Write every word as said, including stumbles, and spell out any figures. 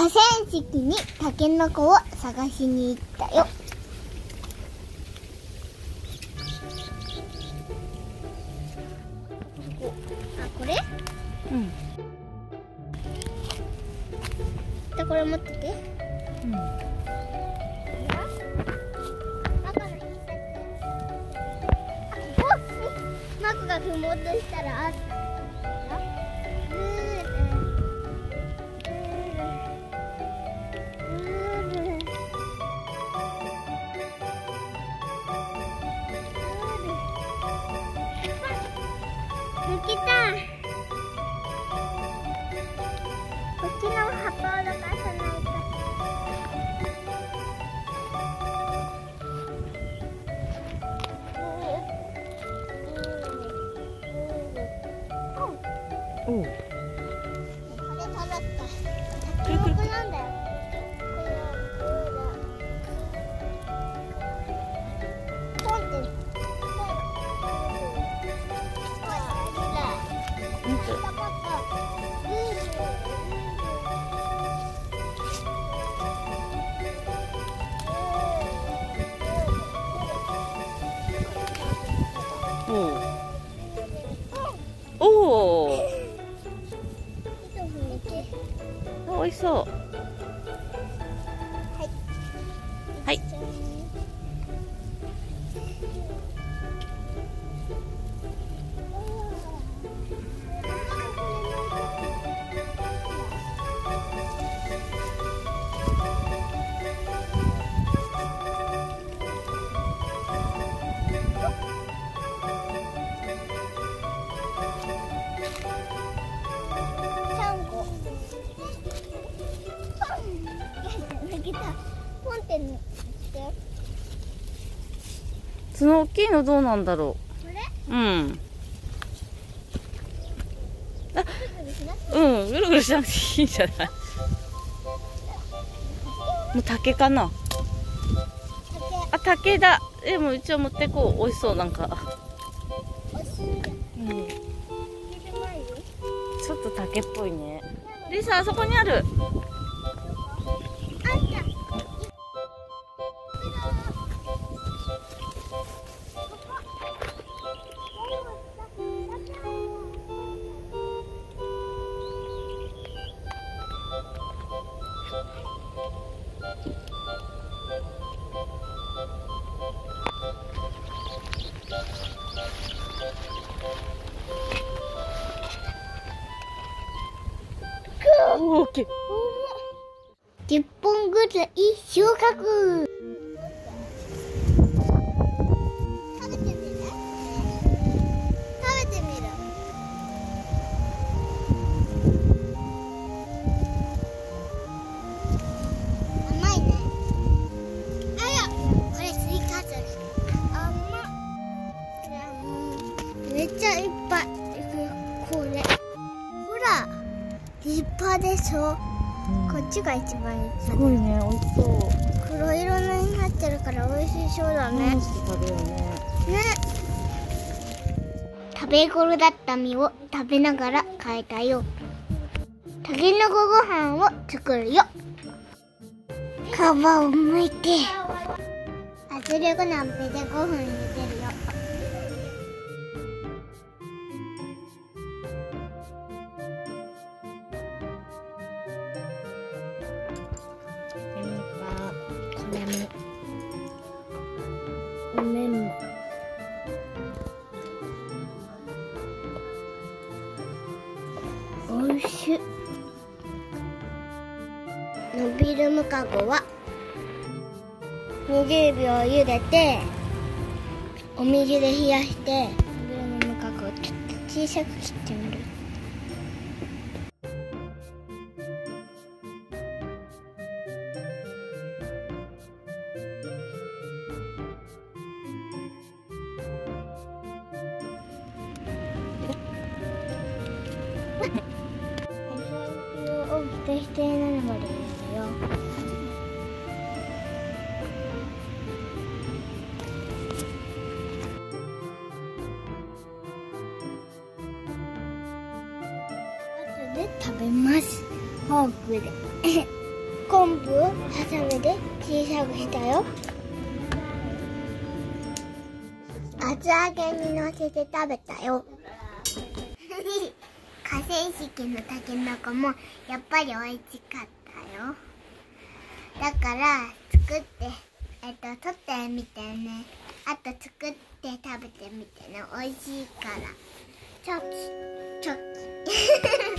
河川敷にタケノコを探しに行ったよ。あ、これ？うん。で、これ持ってて。うん。マクが踏もうとしたらあった。抜けた。こっちの葉っぱをどかさないと。おう。これ取ろっか。タケノコなんだよ。ポンって。 おお。おいしそう。 はい。 はい。 ポンってね。 その大きいのどうなんだろう。これ？ うん。あ、うん、ぐるぐるしなくていいんじゃない？もう竹かな。あ、竹だ。でも一応持ってこう。美味しそう、なんか。うん。ちょっと竹っぽいね。リサ、あそこにある。大きい。 じゅっぽんぐらい収穫。食べてみる？食べてみる。甘いね。あら、これスイカズリ。甘っ。めっちゃいっぱい。これ。ほら。立派でしょ、うん、こっちが一番いい。 すごいね、美味しそう。 黒色のになってるから美味しそうだね。 食べようね。 ね。食べ頃だった実を食べながら変えたよ。たけのこご飯を作るよ。皮を剥いて圧力鍋でごふん茹でるよ。メンマ、おいしい。伸びるムカゴはにじゅうびょう茹でてお水で冷やして伸びるムカゴをちょっと小さく切ってみる。をひとひとになるまでやるよ。後で食べます。フォークで。 昆布をハサミで小さくしたよ。厚揚げにのせて食べたよ。河川敷のたけのこもやっぱり美味しかったよ。だから作って、えっと、取ってみてね。あと作って食べてみてね。美味しいから。チョキチョキ。